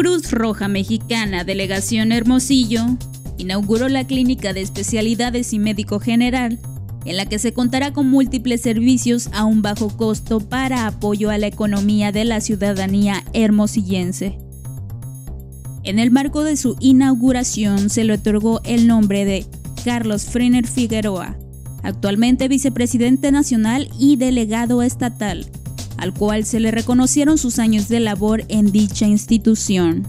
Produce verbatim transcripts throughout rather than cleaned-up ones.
Cruz Roja Mexicana, Delegación Hermosillo, inauguró la Clínica de Especialidades y Médico General, en la que se contará con múltiples servicios a un bajo costo para apoyo a la economía de la ciudadanía hermosillense. En el marco de su inauguración se le otorgó el nombre de Carlos Freiner Figueroa, actualmente vicepresidente nacional y delegado estatal, al cual se le reconocieron sus años de labor en dicha institución.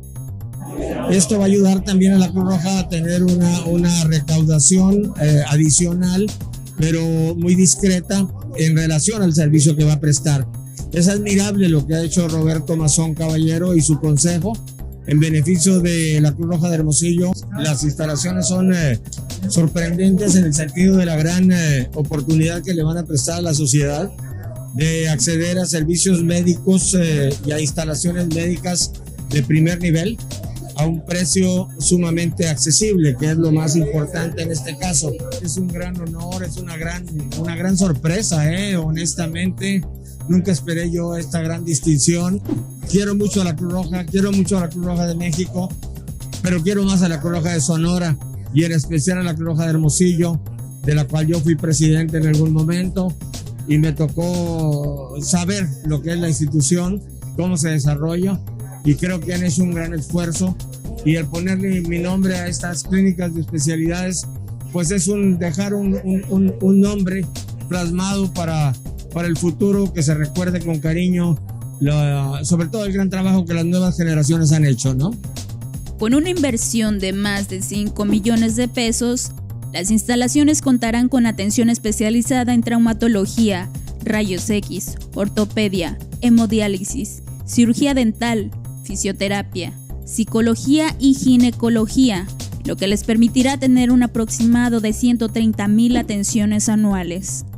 Esto va a ayudar también a la Cruz Roja a tener una, una recaudación eh, adicional, pero muy discreta en relación al servicio que va a prestar. Es admirable lo que ha hecho Roberto Mazón Caballero y su consejo en beneficio de la Cruz Roja de Hermosillo. Las instalaciones son eh, sorprendentes en el sentido de la gran eh, oportunidad que le van a prestar a la sociedad de acceder a servicios médicos eh, y a instalaciones médicas de primer nivel a un precio sumamente accesible, que es lo más importante en este caso. Es un gran honor, es una gran, una gran sorpresa, eh, honestamente. Nunca esperé yo esta gran distinción. Quiero mucho a la Cruz Roja, quiero mucho a la Cruz Roja de México, pero quiero más a la Cruz Roja de Sonora y en especial a la Cruz Roja de Hermosillo, de la cual yo fui presidente en algún momento y me tocó saber lo que es la institución, cómo se desarrolla, y creo que han hecho un gran esfuerzo, y el ponerle mi nombre a estas clínicas de especialidades pues es un dejar un, un, un, un nombre plasmado para, para el futuro, que se recuerde con cariño, la, sobre todo el gran trabajo que las nuevas generaciones han hecho, ¿no? Con una inversión de más de cinco millones de pesos, las instalaciones contarán con atención especializada en traumatología, rayos X, ortopedia, hemodiálisis, cirugía dental, fisioterapia, psicología y ginecología, lo que les permitirá tener un aproximado de ciento treinta mil atenciones anuales.